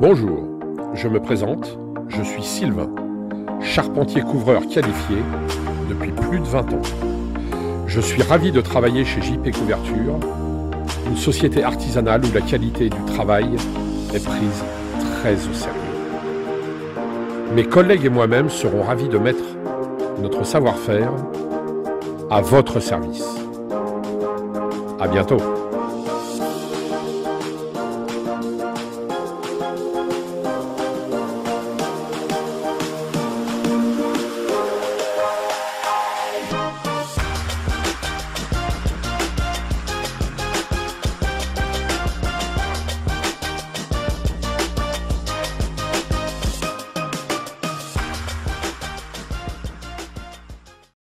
Bonjour, je me présente, je suis Sylvain, charpentier-couvreur qualifié depuis plus de 20 ans. Je suis ravi de travailler chez JP Couverture, une société artisanale où la qualité du travail est prise très au sérieux. Mes collègues et moi-même serons ravis de mettre notre savoir-faire à votre service. À bientôt.